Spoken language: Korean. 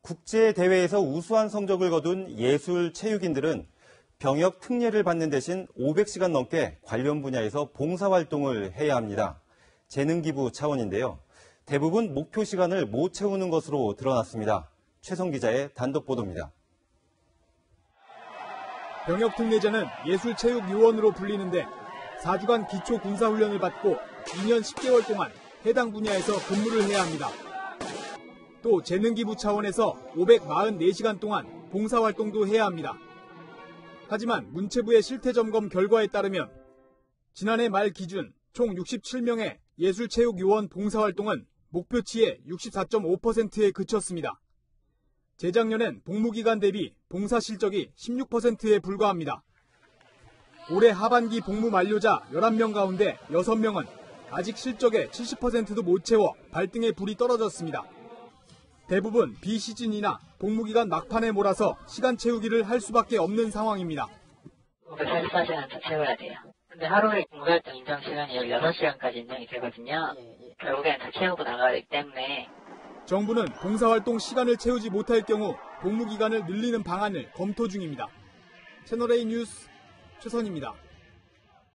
국제대회에서 우수한 성적을 거둔 예술 체육인들은 병역 특례를 받는 대신 500시간 넘게 관련 분야에서 봉사활동을 해야 합니다. 재능기부 차원인데요. 대부분 목표 시간을 못 채우는 것으로 드러났습니다. 최성 기자의 단독 보도입니다. 병역 특례자는 예술체육요원으로 불리는데 4주간 기초군사훈련을 받고 2년 10개월 동안 해당 분야에서 근무를 해야 합니다. 또 재능기부 차원에서 544시간 동안 봉사활동도 해야 합니다. 하지만 문체부의 실태점검 결과에 따르면 지난해 말 기준 총 67명의 예술체육요원 봉사활동은 목표치의 64.5%에 그쳤습니다. 재작년엔 복무기간 대비 봉사 실적이 16%에 불과합니다. 올해 하반기 복무 만료자 11명 가운데 6명은 아직 실적의 70%도 못 채워 발등에 불이 떨어졌습니다. 대부분 비시즌이나 복무기간 막판에 몰아서 시간 채우기를 할 수밖에 없는 상황입니다. 544시간 더 채워야 돼요. 근데 하루에 근무활동 인정 시간이 16시간까지 인정이 되거든요. 결국에는 다 채우고 나가기 때문에. 정부는 봉사활동 시간을 채우지 못할 경우 복무기간을 늘리는 방안을 검토 중입니다. 채널A 뉴스 최선입니다.